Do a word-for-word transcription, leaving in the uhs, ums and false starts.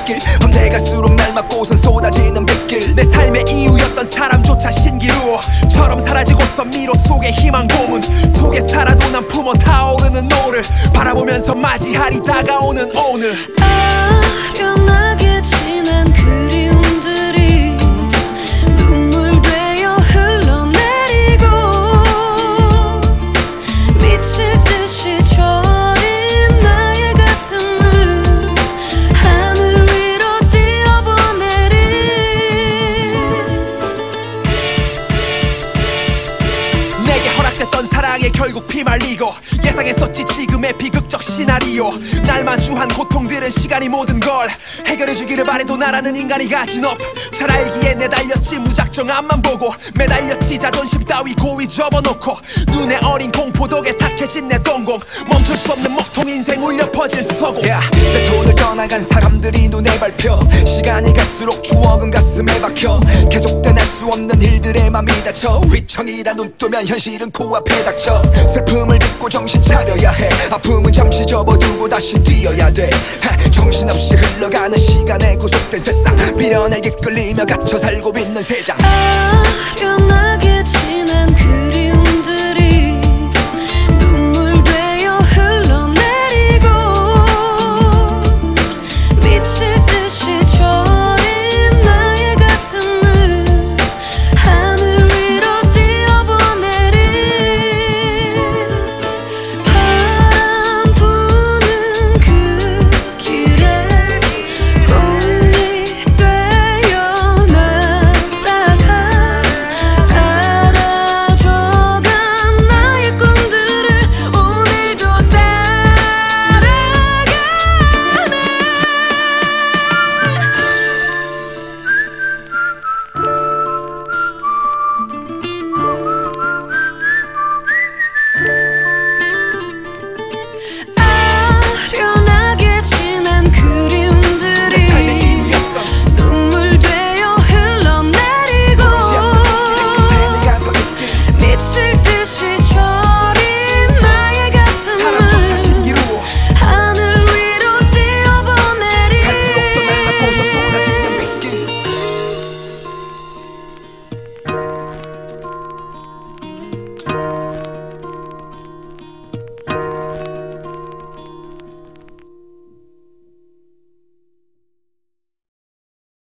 빗길 험대 갈수록 날맞고선 쏟아지는 빗길 내 삶의 이유였던 사람조차 신기루처럼 사라지고서 미로 속에 희망 고문 속에 살아도 난 품어 타오르는 노를 바라보면서 맞이하리 다가오는 오늘. 아련하게 지난 그리움들이 눈물 되어 흘러내리고 미칠 듯이 저린 나의 가슴은 하늘 위로 뛰어보내리. 내게 허락됐던 사랑에 결국 피말리고 예상했었지 지금의 비극적 시나리오. 날 마주한 고통들은 시간이 모든 걸 해결해주기를 바래도 나라는 인간이 가진 업. 잘 알기에 내달렸지 무작정 앞만 보고 매달렸지 자존심 따위 고이 접어놓고 눈에 어린 공포 덕에 탁해진 내 동공 멈출 수 없는 먹통 인생 울려 퍼질 서고. yeah, 내 손을 떠나간 사람들이 눈에 밟혀 시간이 갈수록 추억은 가슴에 박혀 계속된 할 수 없는 일들에 맘이 다쳐 휘청이다 눈 뜨면 현실은 코앞에 닥쳐 슬픔을 딛고 정신 차려야 해 아픔은 잠시 접어두고 다시 뛰어야 돼 하, 정신없이 흘러가는 시간에 구속된 세상 미련에게 끌리며 갇혀 살고 있는 세상.